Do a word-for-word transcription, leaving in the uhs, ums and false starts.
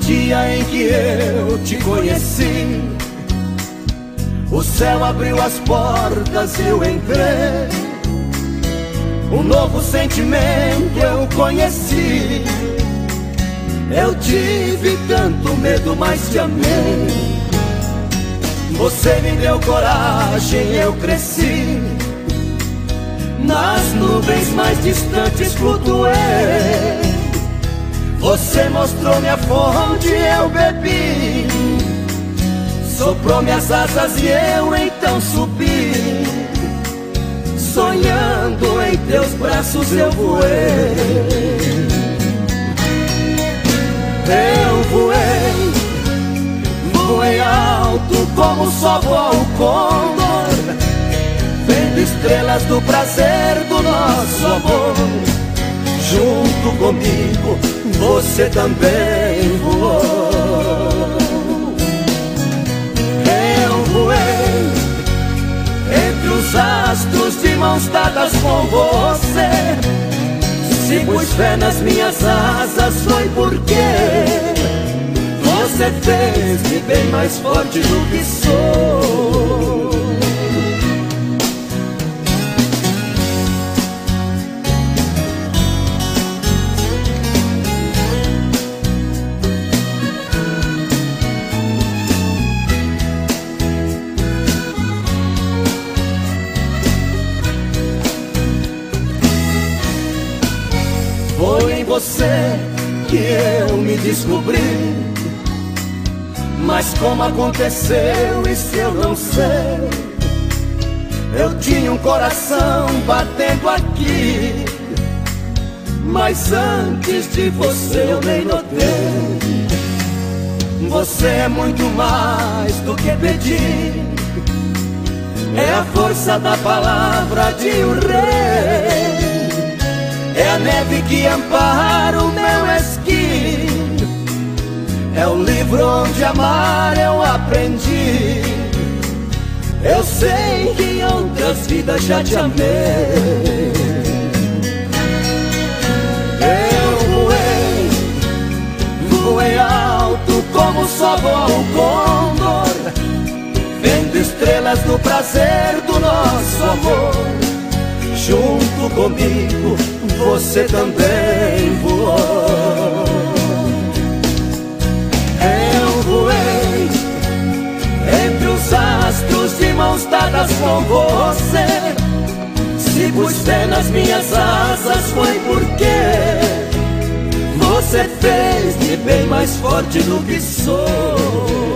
dia em que eu te conheci, o céu abriu as portas e eu entrei. Um novo sentimento eu conheci. Eu tive tanto medo, mas te amei. Você me deu coragem, eu cresci. Nas nuvens mais distantes flutuei. Você mostrou-me a fonte, eu bebi. Soprou minhas asas e eu então subi. Sonhando em teus braços eu voei. Eu voei, voei alto como só voa o condor, vendo estrelas do prazer do nosso amor. Junto comigo você também voou. Eu voei entre os astros de mãos dadas com você. Se pus fé nas minhas asas foi porque você fez-me bem mais forte do que sou. Foi em você que eu me descobri, mas como aconteceu isso eu não sei. Eu tinha um coração batendo aqui, mas antes de você eu nem notei. Você é muito mais do que pedir, é a força da palavra de um rei. É a neve que ampara o meu esqui, é o livro onde amar eu aprendi. Eu sei que em outras vidas já te amei. Eu voei, voei alto como só voa o condor, vendo estrelas do prazer do nosso amor. Junto comigo você também voou. Eu voei entre os astros de mãos dadas com você. Se pus fé nas minhas asas foi porque você fez-me bem mais forte do que sou.